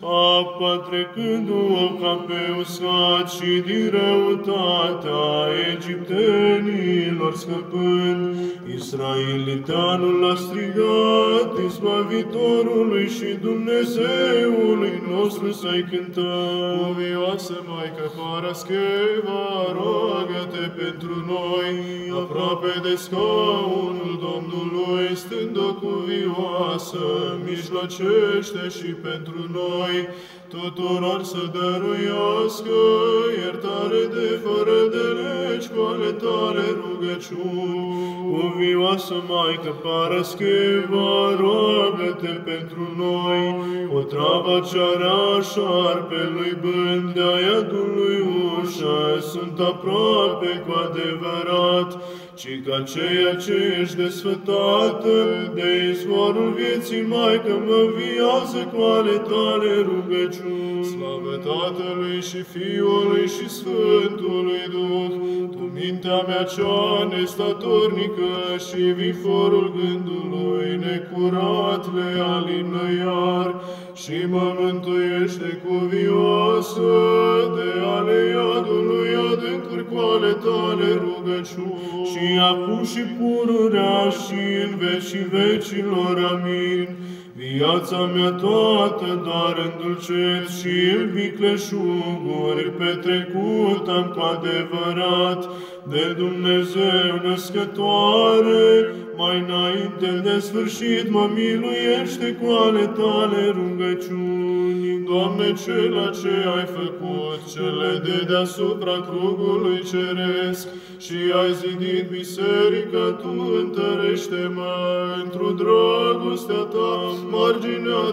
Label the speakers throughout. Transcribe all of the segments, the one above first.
Speaker 1: Apa trecându-o ca pe uscat și din răutatea egiptenilor scăpând, israeliteanul a strigat Izbăvitorului și Dumnezeului nostru să-i cântăm.
Speaker 2: Cuvioasă Maică Parascheva, roagă-te pentru noi, aproape de scaunul Domnului, stând-o cuvioasă, mijlocește și pentru noi, tuturor să dăruiască iertare de fără de legi cu ale tale rugăciuni.
Speaker 1: Cuvioasă Maică Parascheva, roagă-te pentru noi, o travă cearea șarpelui bând de-a iadului ușă, sunt aproape cu adevărat, ci ca ceea ce ești desfătată de izvorul vieții, Maică, mă viază cu ale tale rugăciuni.
Speaker 2: Slavă Tatălui și Fiului și Sfântului Duh, tu mintea mea cea nestatornică și viforul gândului necurat le alină iar și mă mântuiește cuvioasă de ale iadului adâncuri cu ale tale rugăciuni.
Speaker 1: Și acum și pururea și în vecii vecilor, amin. Viața mea toată doar îndulceți și în vicleșuguri petrecut am cu adevărat de Dumnezeu născătoare, mai înainte de sfârșit mă miluiește cu ale tale rugăciuni.
Speaker 2: Doamne, cela ce ai făcut, cele de deasupra crugului ceresc, și ai zidit biserica, tu întărește-mă într-o dragostea ta, marginea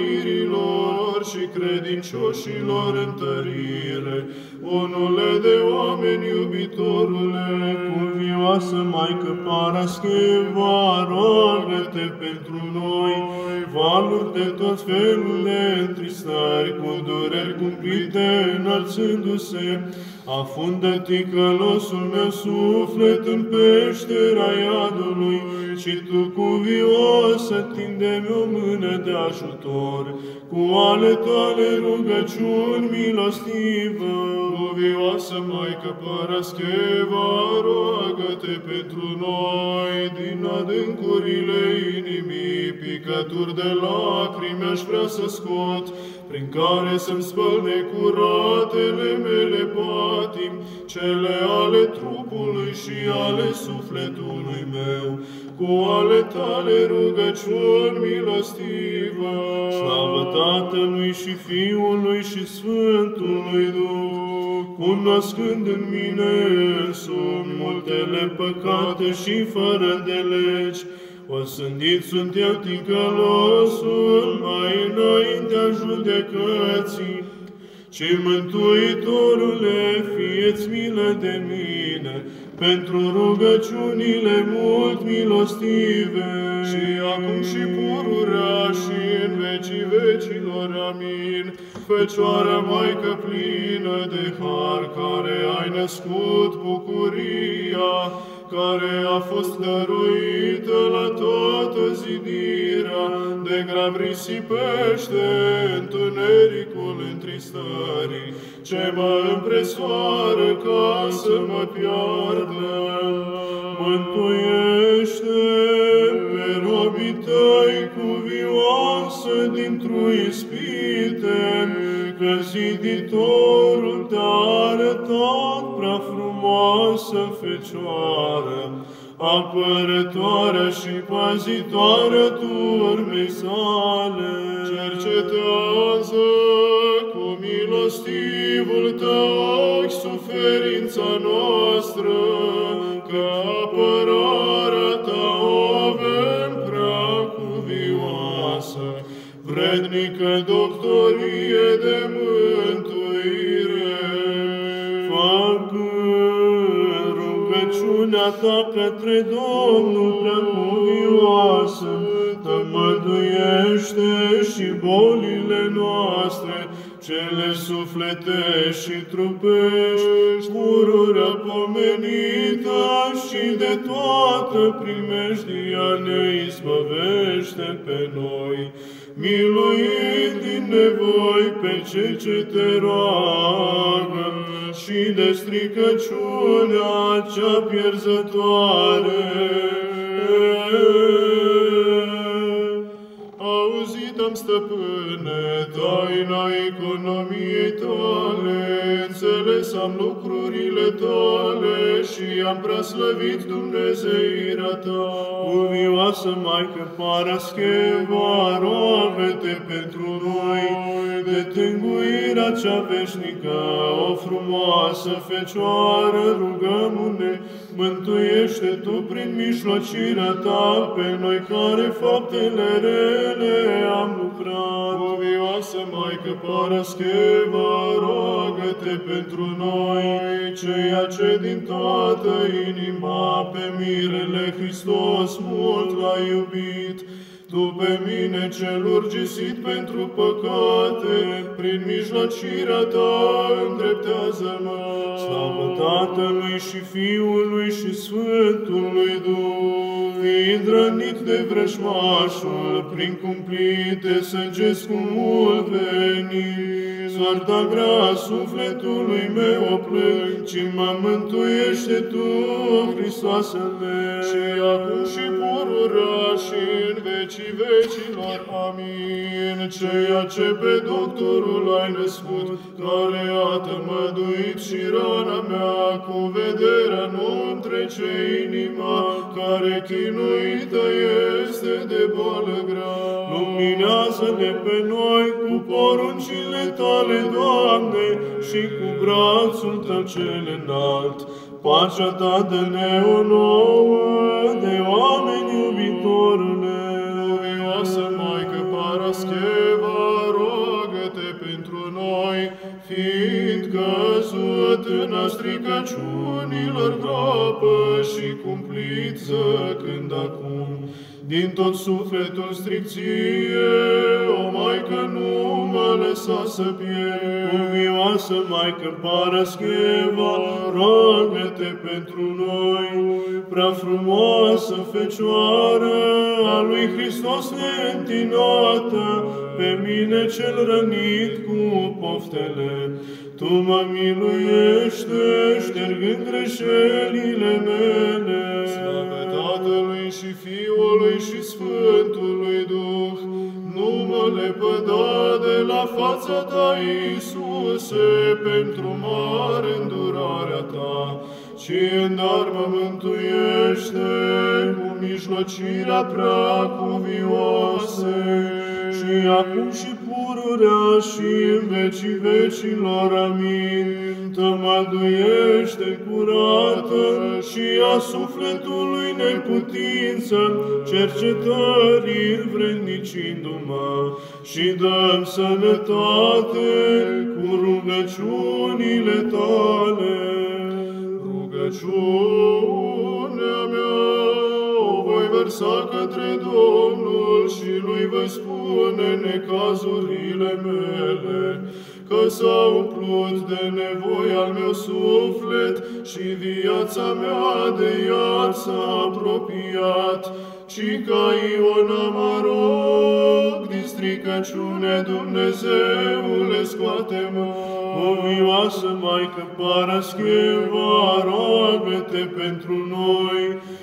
Speaker 2: doririlor și credincioșilor întărire. Unule de oameni, iubitorule,
Speaker 1: cuvioasă Maică Parascheva, roagă-te pentru noi, valuri de tot felul de întristări, cu dureri cumplite înălțându-se, afundă ticălosul meu suflet în peștera iadului, și tu, cuvioasă, tinde-mi o mână de ajutor, cu ale tale rugăciuni milostivă.
Speaker 2: Cuvioasă Maică Parascheva, roagă-te pentru noi, din adâncurile inimii, picături de lacrimi aș vrea să scot, prin care să-mi spăl necuratele mele patimi, cele ale trupului și ale sufletului meu, cu ale tale rugăciuni milostivă.
Speaker 1: Slavă Tatălui și Fiului și Sfântului Duh, cunoscând în mine însumi multele păcate și fără de legi, osândit sunt eu ticălosul mai înaintea judecății, ci Mântuitorule, fie-ți milă de mine, pentru rugăciunile mult milostive.
Speaker 2: Și acum și pururea și în vecii vecilor, amin. Fecioară Maică plină de har, care ai născut bucuria, care a fost dăruită la toată zidirea, de grav risipește întunericul întristării, ce mă împresoară ca să mă piardă.
Speaker 1: Mântuiește pe robii tăi cuvioasă dintr-o ispite, că ziditorul te-a arătat prea frumoasă Fecioară, apărătoarea și pazitoarea turmei sale.
Speaker 2: Cercetează cu milostivul tău ochi suferința noastră, că apărarea ta o avem prea cuvioasă, vrednică doctorie de mântuire.
Speaker 1: Făcând rugăciunea ta către Domnul prea cuvioasă, tămăduiește și bolile noastre, cele sufletești și trupești, pururea pomenită și de toată primejdia ne izbăvește pe noi. miluind din nevoi pe cei ce te roagă și de stricăciunea cea pierzătoare.
Speaker 2: Auzit-am, stăpâne, taina economiei tale, înțeles am lucrurile tale și am preaslăvit Dumnezeirea ta.
Speaker 1: Cuvioasă Maică Parascheva, roagă-te pentru noi, de tânguirea cea veșnică, o frumoasă Fecioară, rugăm-ne, mântuiește Tu prin mijlocirea Ta pe noi care faptele rele am lucrat.
Speaker 2: Cuvioasă Maică Parascheva, roagă-te pentru noi, ceea ce din toată inima pe mirele Hristos mult l-ai iubit. Tu pe mine cel urgisit pentru păcate, prin mijlocirea Ta îndreptează-mă.
Speaker 1: Slavă Tatălui și Fiului și Sfântului Duh, fiind rănit de vrăjmașul, prin cumplite săgeți cu mult venit. Soarta grea sufletului meu o plâng, ci mă mântuiește Tu, Hristoasele.
Speaker 2: Și acum și pururea și în vecii vecilor. Amin. Ceea ce pe doctorul ai născut, care iată măduit și rana mea, cu vederea nu-mi trece inima, care chinuită este de boală grea.
Speaker 1: Luminează-ne pe noi cu poruncile Tale, Doamne, și cu brațul Tău cel înalt. Pacea Ta dă-ne o nouă, de oameni iubitorule.
Speaker 2: Cuvioasă Maică Parascheva, roagă-te pentru noi, fiind căzut în a stricăciunilor groapă și cumplit zăcând acum. Din tot sufletul stricție, o Maică, nu mă lăsa să pierd.
Speaker 1: Cuvioasă Maică Parascheva, roagă-te pentru noi, prea frumoasă Fecioară a lui Hristos neîntinată, pe mine cel rănit cu poftele. Tu mă miluiește, ștergând greșelile mele.
Speaker 2: Slavă Tatălui și Fiului și Sfântului Duh, nu mă lepăda de la fața Ta, Iisuse, pentru mare îndurarea Ta, ci în dar mă mântuiește cu mijlocirea prea cuvioasă.
Speaker 1: Și acum și pururea și în vecii vecilor. Amin. Tămăduiește curată și a sufletului neputință, cercetării vrednicindu-mă, și dăm sănătate cu rugăciunile Tale.
Speaker 2: Rugăciunea mea o voi vărsa către Domnul și Lui voi spune necazurile mele, că s-a umplut de nevoi al meu suflet și viața mea de iad s-a apropiat, ci ca Iona mă rog, din stricăciune, Dumnezeule, scoate-mă.
Speaker 1: Cuvioasă Maică Parascheva, roagă-te pentru noi,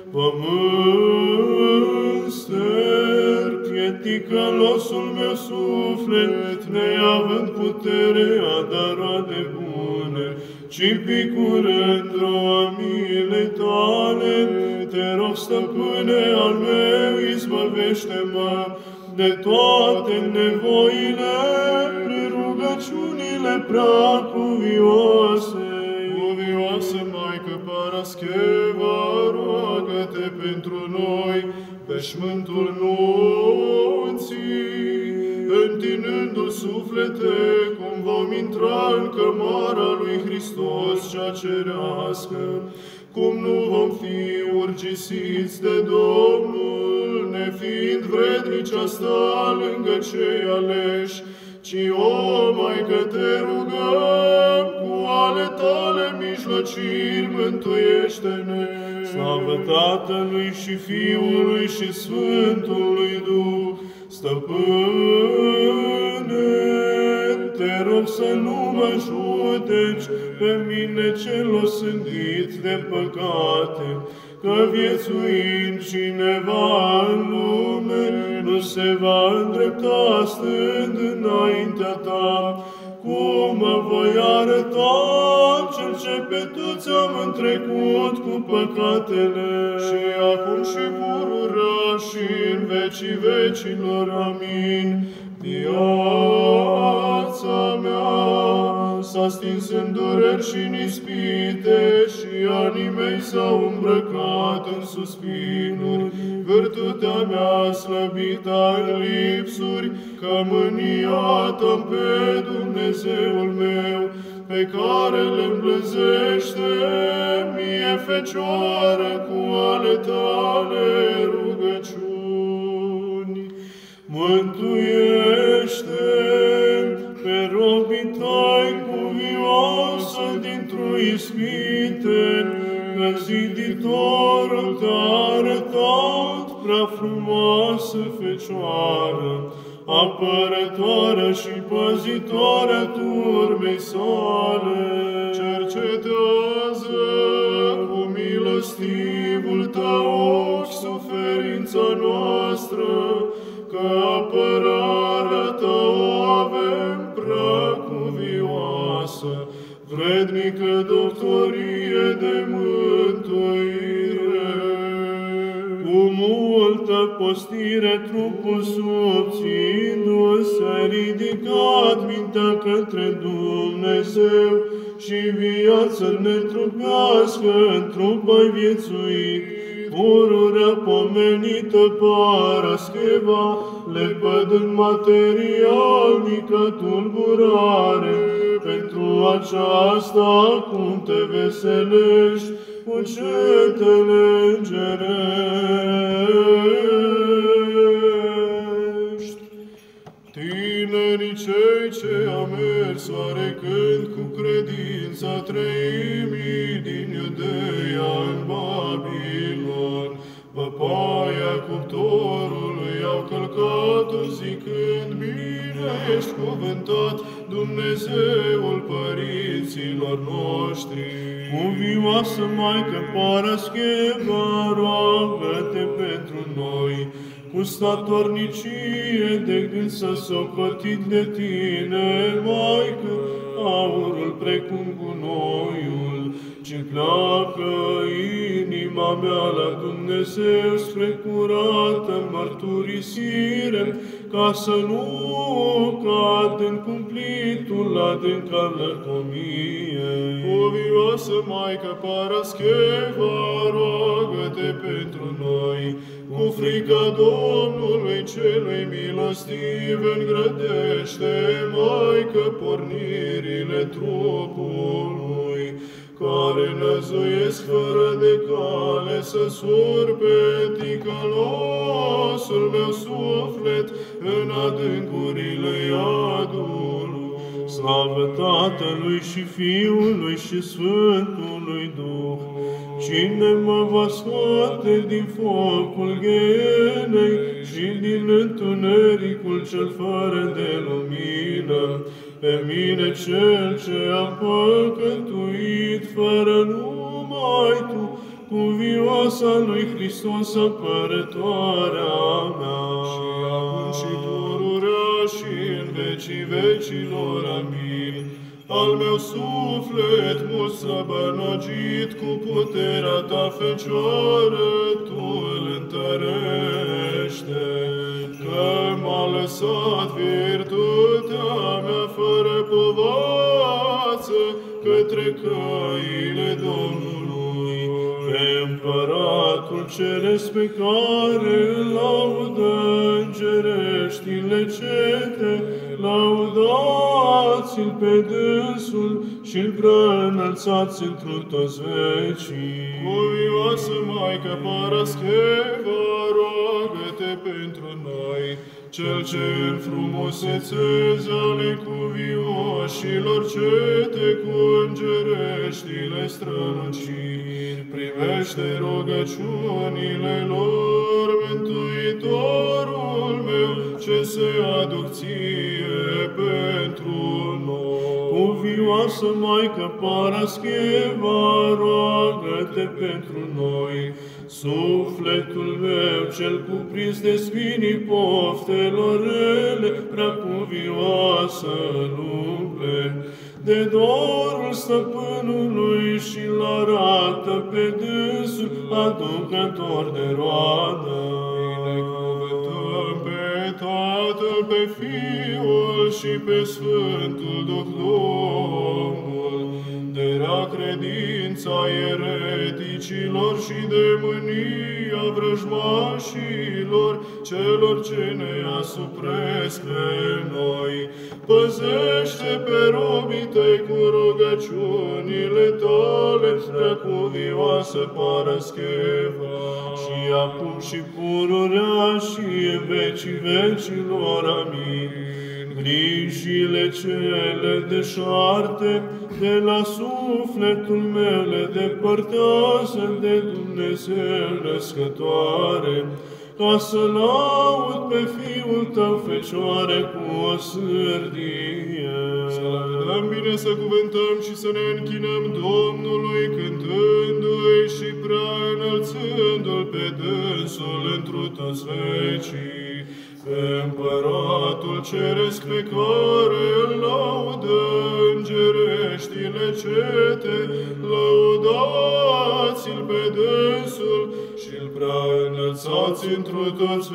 Speaker 1: pământ sterp, e ticălosul meu suflet, neavând putere a da roade bune, ci picurând roamile Tale, te rog, Stăpâne al meu, izbăvește-mă de toate nevoile, prin rugăciunile prea cuvioase.
Speaker 2: Cuvioasă Maică Parascheva, roagă-te pentru noi, veșmântul nunții, întinându-l suflete, cum vom intra în cămara lui Hristos cea cerească, cum nu vom fi urgisiți de Domnul, nefiind vrednici a sta lângă cei aleși, ci, o Maică, te rugăm, cu ale Tale mijlociri, mântuiește-ne.
Speaker 1: Slavă Tatălui și Fiului și Sfântului Duh, Stăpâne, te rog să nu mă judeci pe mine cel osândit de păcate, că viețuind cineva în lume nu se va îndrepta stând înaintea ta. Cum mă voi arăta cel ce pe toți am întrecut cu păcatele,
Speaker 2: și acum și pururea și în vecii vecilor. Amin. Viața mea s-a stins în dureri și în ispite și anii mei s-au îmbrăcat în suspinuri. Virtutea mea slăbită în lipsuri, că mâniat-am pe Dumnezeul meu, pe care le îmblânzește mie Fecioară cu ale tale rugăciuni.
Speaker 1: Mântuiește pe robii tăi cuvioasă dintr-o ispite, că ziditorul te-a arătat prea frumoasă Fecioară, apărătoare și păzitoare turmei sale.
Speaker 2: Cercetează cu milostivul tău ochi suferința noastră, că apărarea ta o avem prea cuvioasă, vrednică doctorie de mântuire.
Speaker 1: Cu multă postire trupul subțindu-se, ai ridicat mintea către Dumnezeu și viața netrupească în trup ai viețuit. Pururea pomenită Parascheva, lepădând materialnică tulburare, pentru aceasta acum te veselești cu cetele îngerești.
Speaker 2: Tinerii cei ce am mers oarecând cu credința treimii din Iudeia în Babilon, văpaia cuptorului au călcat-o zicând, bine ești cuvântat Dumnezeul părinților noștri.
Speaker 1: Cuvioasă Maică Parascheva, roagă-te pentru noi, cu statornicie de gând să socotit de tine, Maică, aurul precum gunoiul, ce pleacă inima mea la Dumnezeu spre curată mărturisire, ca să nu cad în cumplitul adânc al lăcomiei.
Speaker 2: Cuvioasă Maică Parascheva, roagă-te pentru noi, cu frica Domnului celui milostiv, îngrădește, Maică, pornirile trupului, care năzuiesc fără de cale să surpe ticălosul meu suflet în adâncurile iadului.
Speaker 1: Slavă Tatălui și Fiului și Sfântului Duh! Cine mă va scoate din focul ghenei și din întunericul cel fără de lumină? Pe mine cel ce am păcătuit, fără numai Tu, cuvioasa lui Hristos, apărătoarea mea.
Speaker 2: Și acum și pururea și în vecii vecilor. Amin. Al meu suflet mult străbănogit, cu puterea Ta, Fecioară, Tu îl întărește, că m-a lăsat virtutea mea fără povață către căile Domnului.
Speaker 1: Pe Împăratul Ceresc pe care îl laudă îngereștile cete, laudați-l pe dânsul și-l preînălțați întru toți vecii.
Speaker 2: Cuvioasă Maică Parascheva, roagă-te pentru noi, cel ce în frumusețezi ale cuvioșilor cete cu îngereștile străluciri, primește rugăciunile lor, Mântuitorul meu, ce se aduc ție pentru noi.
Speaker 1: Cuvioasă Maică Parascheva, roagă-te pentru noi. Sufletul meu cel cuprins de spinii poftelor rele, prea cuvioasă lumple, de dorul stăpânului și-l arată pe dânsul aducător de roadă.
Speaker 2: Binecuvântăm pe Tatăl, pe Fiul și pe Sfântul Duh Domnul, de rea credința ereticilor și de mânia vrăjmașilor, celor ce ne asupresc pe noi. Păzește pe robii tăi cu rugăciunile tale, prea cuvioasă Parascheva,
Speaker 1: Și acum și pururea și în vecii vecilor. Amin. Grijile cele deșarte de la sufletul meu le depărtează de Dumnezeu născătoare, ca să laud pe Fiul tău, Fecioare, cu o sârdie.
Speaker 2: să laudăm, bine să cuvântăm și să ne închinăm Domnului, cântându-i și prea înălțându-l pe dânsul întru toți vecii. Pe Împăratul Ceresc pe care îl laudă îngereștile cete, lăudați-l pe dânsul și-l prea înălțați întru toți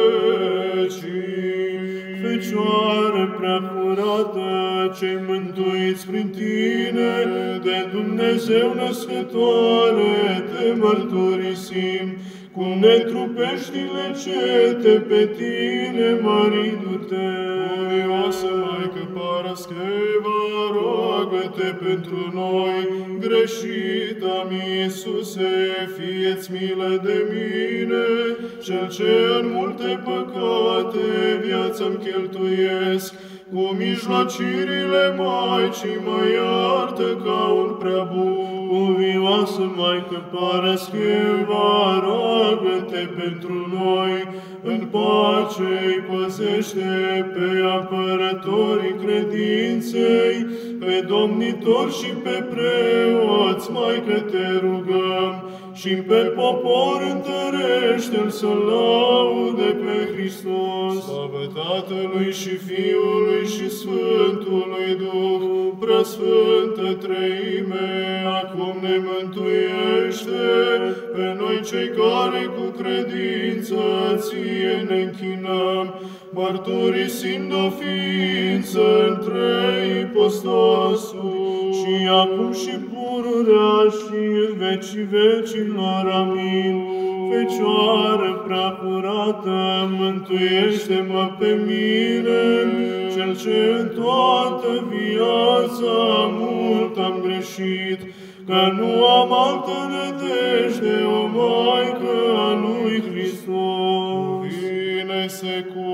Speaker 2: vecii.
Speaker 1: Fecioară prea curată, cei mântuiți prin tine, de Dumnezeu născătoare, te mărturisim, cu netrupeștile cete pe tine mărindu-te.
Speaker 2: Cuvioasă Maică Parascheva, roagă-te pentru noi, greșit-am Iisuse, fie-ți milă de mine, cel ce în multe păcate viața-mi cheltuiesc, cu mijlocirile Maicii mă iartă ca un prea bun.
Speaker 1: Cuvioasă Maică Parascheva, roagă-te pentru noi, în pace îi păzește pe apărătorii credinței, pe domnitori și pe preoți, Maică, te rugăm, și pe popor întărește-l să laude pe Hristos.
Speaker 2: Slavă Tatălui și Fiului și Sfântului Duh, preasfântă Treime, acum ne mântuiește pe noi cei care cu credință ție ne închinăm, mărturisind o ființă în trei ipostasul.
Speaker 1: Și acum și pururea și în vecii vecilor. Amin. Fecioară prea curată, mântuiește-mă pe mine, cel ce în toată viața mult am greșit, că nu am altă nădejde, o Maică a lui Hristos.
Speaker 2: Vine-se cu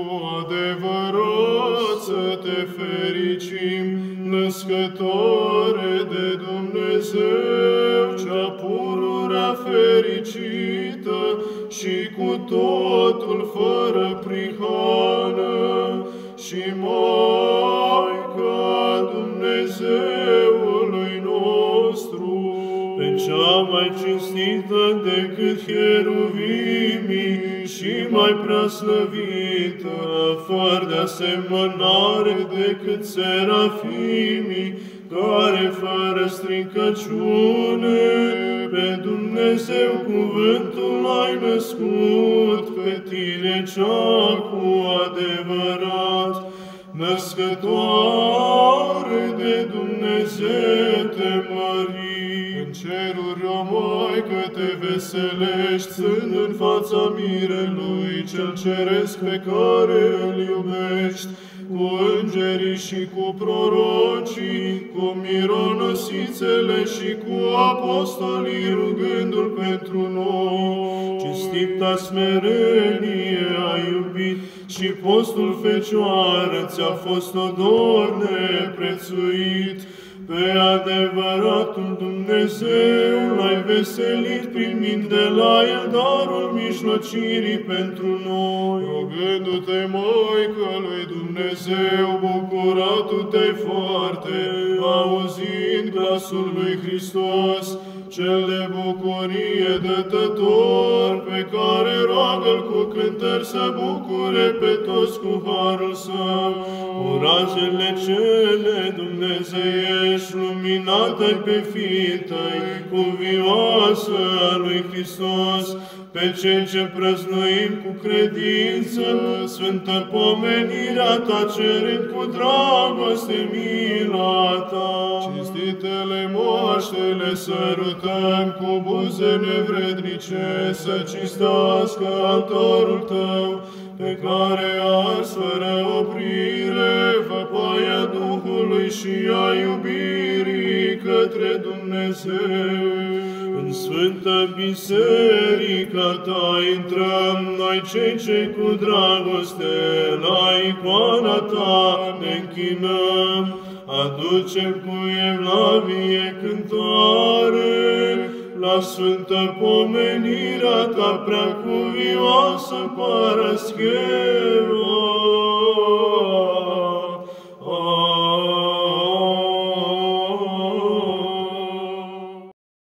Speaker 2: adevărat să te fericim, născătoare de Dumnezeu, cea pururea fericită și cu totul fără prihană, și Maica Dumnezeului nostru,
Speaker 1: pe cea mai cinstită decât cheruvimii și mai preaslăvită, fără de asemănare decât serafimii, care fără stricăciune pe Dumnezeu cuvântul ai născut, pe tine cea cu adevărat, născătoare de Dumnezeu te mărim.
Speaker 2: în ceruri, o Maică, te veselești, stând în fața mirelui cel ceresc pe care îl iubești, cu îngerii și cu prorocii, cu mironosițele și cu apostolii, rugându-l pentru noi.
Speaker 1: Cinstita smerenie a iubit și postul Fecioară ți-a fost o dor neprețuit. pe adevăratul Dumnezeu l-ai veselit primind de la El darul mijlocirii pentru noi.
Speaker 2: Rugându-te, Maică lui Dumnezeu, bucuratu-te foarte, auzind glasul lui Hristos, cel de bucurie dătător, pe care roagă-L cu cântări să bucure pe toți cu harul Său.
Speaker 1: Urazele cele dumnezeiești, luminate pe fiii Tăi, cuvioasă a lui Hristos, pe cei ce prăznuim cu credință, sfântă pomenirea Ta, cerând cu dragoste mila Ta.
Speaker 2: Cinstitele moaștele sărutăm cu buze nevrednice, să cinstească altarul Tău, pe care ars fără oprire văpaia Duhului și a iubirii către Dumnezeu.
Speaker 1: În Sfântă Biserica Ta intrăm noi cei ce cu dragoste la icoana Ta ne închinăm, aducem cu evlavie cântare la sfântă pomenirea Ta prea cuvioasă Parascheva.